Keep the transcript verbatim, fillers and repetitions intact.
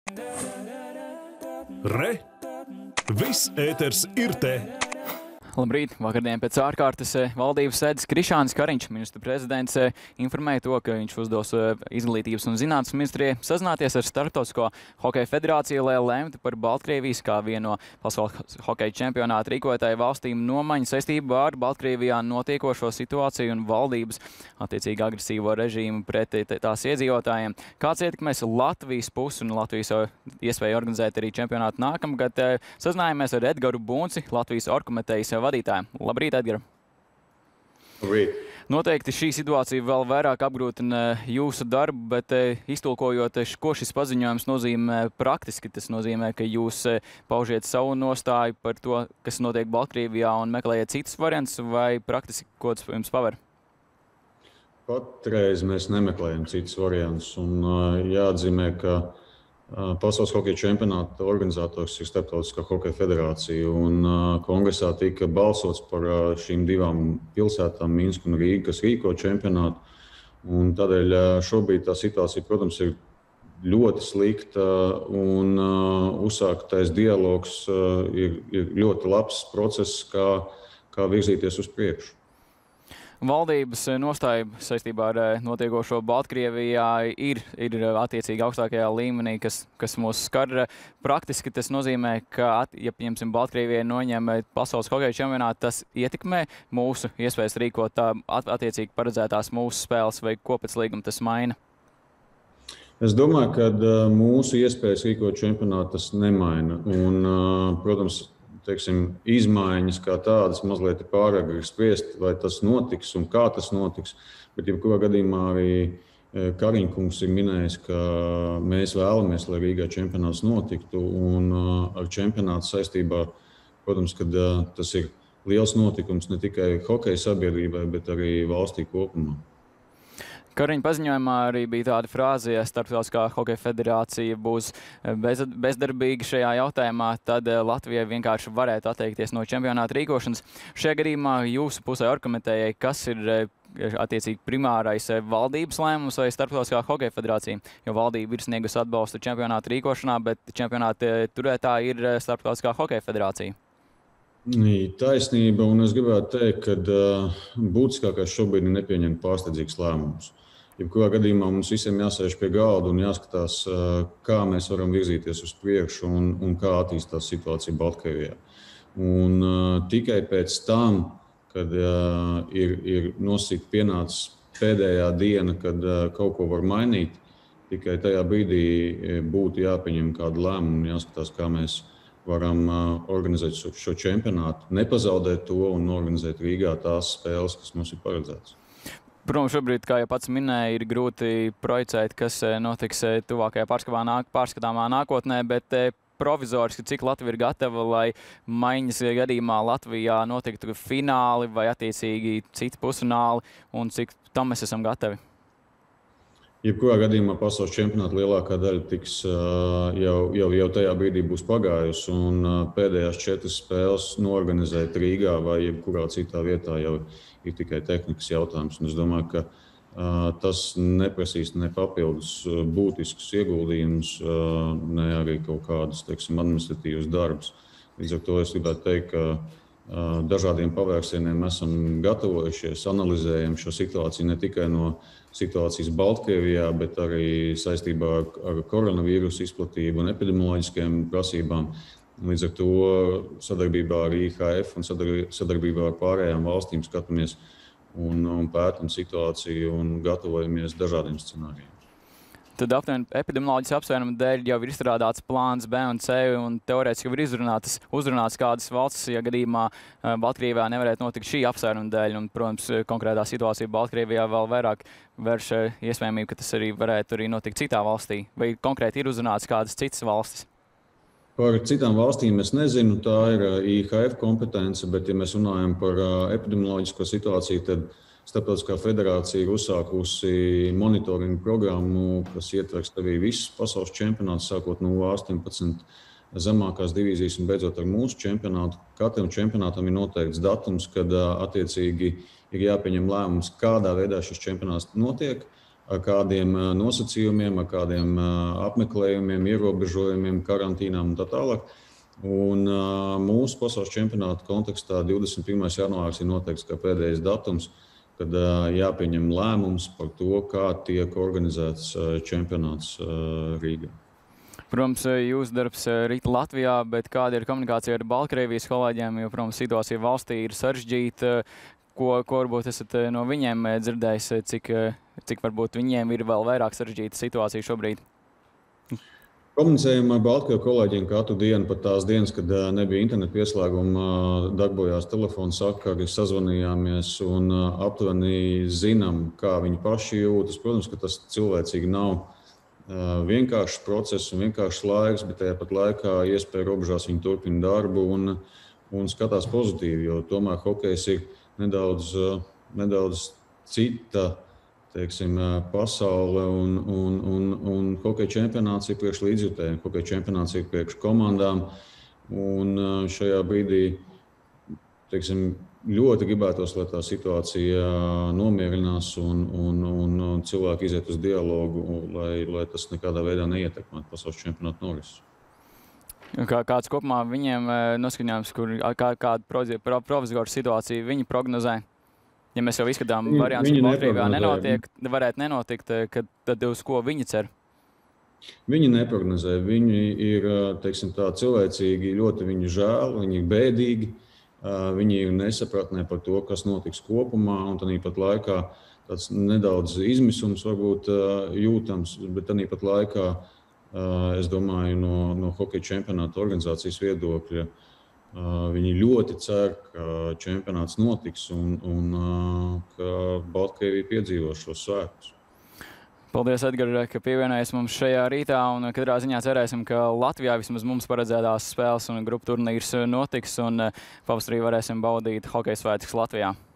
Re! Viss ēters ir te! Labrīt! Vakardien pēc ārkārtas valdības sēdes Krišānis Kariņš, ministru prezidents, informēja to, ka viņš uzdos izglītības un zinātnes ministrijai sazināties ar Starptautisko hokeja federāciju, lai lemtu par Baltkrievijas kā vieno pasaules hokeja čempionāta rīkotāju valstīm nomaiņu saistībā ar Baltkrievijā notiekošo situāciju un valdības attiecīgi agresīvo režīmu pret tās iedzīvotājiem. Kāds ietekmēs Latvijas pusi un Latvijas iespēju organizēt arī čempionātu nākamgad? Sazinājāmies ar Edgaru Bunci, Latvijas orgkomitejas vadītājiem. Labrīt, Edgar! Labrīt! Noteikti šī situācija vēl vairāk apgrūtina jūsu darbu, bet iztulkojot, ko šis paziņojums nozīmē praktiski, tas nozīmē, ka jūs paužiet savu nostāju par to, kas notiek Baltkrievijā un meklējat citas variantus, vai praktiski ko tas jums paver? Patreiz mēs nemeklējam citas variantus, un jāatzīmē, ka Pasaules hokeja čempionāta organizators ir Starptautiskā hokeja federācija, un kongresā tika balsots par šīm divām pilsētām, Minsku un Rīgu, kas rīko čempionātu. Un tādēļ šobrīd tā situācija, protams, ir ļoti slikta, un uzsāktais dialogs ir, ir ļoti labs process, kā, kā virzīties uz priekšu. Valdības nostāja saistībā ar notiekošo Baltkrievijā ir, ir attiecīgi augstākajā līmenī, kas, kas mūs skar. Praktiski tas nozīmē, ka, ja pieņemsim Baltkrievijai noņem pasaules hokeja čempionātu, tas ietekmē mūsu iespējas rīkot tā attiecīgi paredzētās mūsu spēles, vai ko pēc līguma tas maina? Es domāju, ka mūsu iespējas rīkot čempionātu tas nemaina. Un, protams, teiksim, izmaiņas kā tādas mazliet ir pāragri spriest, vai tas notiks un kā tas notiks. Bet jebkurā gadījumā arī Kariņkungs ir minējis, ka mēs vēlamies, lai Rīgā čempionāts notiktu. Un ar čempionātu saistībā, protams, ka tas ir liels notikums ne tikai hokeja sabiedrībai, bet arī valstī kopumā. Kariņa paziņojumā arī bija tāda frāze, ja Starptautiskā hokeja federācija būs bez, bezdarbīga šajā jautājumā, tad Latvija vienkārši varētu atteikties no čempionāta rīkošanas. Šajā gadījumā jūsu pusē orgkomitejai, kas ir attiecīgi primārais valdības lēmums vai Starptautiskā hokeja federācija? Jo valdība ir sniegusi atbalstu čempionāta rīkošanā, bet čempionāta turētāja ir Starptautiskā hokeja federācija. Taisnība, un es gribētu teikt, ka uh, būtiskākais šobrīd ir nepieņemt pārsteidzīgus lēmumus. Jebkurā gadījumā mums visiem jāsēž pie galda un jāskatās, uh, kā mēs varam virzīties uz priekšu un, un kā attīstās situācija Baltkrievijā. Un uh, tikai pēc tam, kad uh, ir, ir nosīt pienācis pēdējā diena, kad uh, kaut ko var mainīt, tikai tajā brīdī būtu jāpieņem kādu lēmumu un jāskatās, kā mēs varam organizēt šo čempionātu, nepazaudēt to un organizēt Rīgā tās spēles, kas mums ir paredzētas. Protams, šobrīd, kā jau pats minēja, ir grūti projicēt, kas notiks tuvākajā pārskatāmā nākotnē, bet provizoriski, cik Latvija ir gatava, lai maiņas gadījumā Latvijā notiktu fināli vai attiecīgi citi pusfināli, un cik tam mēs esam gatavi? Jebkurā gadījumā pasaules čempionāta lielākā daļa tiks, jau, jau, jau tajā brīdī būs pagājusi, un pēdējās četras spēles norganizēt Rīgā vai jebkurā citā vietā jau ir tikai tehnikas jautājums. Un es domāju, ka uh, tas neprasīs ne papildus būtiskus ieguldījumus, uh, ne arī kaut kādus, teiksim, administratīvus darbus. Līdz ar to es gribētu teikt, ka uh, dažādiem pavērsieniem esam gatavojušies, analizējam šo situāciju ne tikai no situācijas Baltkrievijā, bet arī saistībā ar, ar koronavīrusu izplatību un epidemioloģiskajām prasībām. Līdz ar to sadarbībā ar I H F un sadarbībā ar pārējām valstīm skatāmies un, un pētam situāciju un gatavojamies dažādiem scenārijiem. Tad aptuveni epidemioloģijas apsvērumu dēļ jau ir izstrādāts plāns B un C, un teorētiski jau ir izrunātas, uzrunāts kādas valstis, ja gadījumā Baltkrievijā nevarētu notikt šī apsvērumu dēļ. Un, protams, konkrētā situācija Baltkrievijā vēl vairāk vērš iespējamību, ka tas arī varētu arī notikt citā valstī. Vai konkrēti ir uzrunāts kādas citas valstis? Par citām valstīm es nezinu, tā ir I H F kompetence, bet ja mēs runājam par epidemioloģisko situāciju, tad Starptautiskā federācija ir uzsākusi monitoringu programmu, kas ietvers arī visus pasaules čempionātus, sākot no U astoņpadsmit zemākās divīzijas un beidzot ar mūsu čempionātu. Katram čempionātam ir noteikts datums, kad attiecīgi ir jāpieņem lēmums, kādā veidā šis čempionāts notiek, ar kādiem nosacījumiem, ar kādiem apmeklējumiem, ierobežojumiem, karantīnām un tā tālāk. Un mūsu pasaules čempionāta kontekstā divdesmit pirmais janvāris ir noteikts kā pēdējais datums, kad jāpieņem lēmums par to, kā tiek organizēts čempionāts Rīgā. Protams, jūsu darbs rīt Latvijā, bet kāda ir komunikācija ar Baltkrievijas kolēģiem, jo, protams, situācija valstī ir sarežģīta. Ko, ko varbūt esat no viņiem dzirdējis, cik, cik varbūt viņiem ir vēl vairāk sarežģīta situācija šobrīd? Komunicējam ar Baltkrievu kolēģiem katru dienu, pat tās dienas, kad nebija interneta pieslēguma, darbojās telefonu sakari, sazvanījāmies un aptuveni zinām, kā viņi paši jūtas. Protams, ka tas cilvēcīgi nav vienkāršs process un vienkāršs laiks, bet tajā pat laikā iespēja robežās viņi turpina darbu un, un skatās pozitīvi, jo tomēr hokejs ir nedaudz, nedaudz cita, teiksim, pasaule un, un, un, un hokeja čempionāts ir priekš līdzjutējiem, hokeja čempionāts ir priekš komandām un šajā brīdī, teiksim, ļoti gribētos, lai tā situācija nomierinās un, un, un cilvēki iziet uz dialogu, lai, lai tas nekādā veidā neietekmētu pasaules čempionātu norises. Kā, kāds kopumā viņiem noskaņojums, kur, kā, kāda provizora situācija viņi prognozē? Ja mēs jau izskatām variants, ka Baltkrievijā nenotiek, varētu nenotikt, kad, tad uz ko viņi cer? Viņi neprognozē. Viņi ir, teiksim tā, cilvēcīgi, ļoti viņi žēl, viņi ir bēdīgi. Viņi ir nesapratnē par to, kas notiks kopumā, un tāpat laikā tāds nedaudz izmisums varbūt jūtams, bet tāpat laikā, es domāju, no, no hokeja čempionāta organizācijas viedokļa, viņi ļoti cer, ka čempionāts notiks un, un ka Baltkrievija piedzīvos šos svētkus. Paldies, Edgar, ka pievienojies mums šajā rītā, un katrā ziņā cerēsim, ka Latvijā vismaz mums paredzētās spēles un grupu turnīrs notiks, un pavasarī varēsim baudīt hokeja svētkus Latvijā.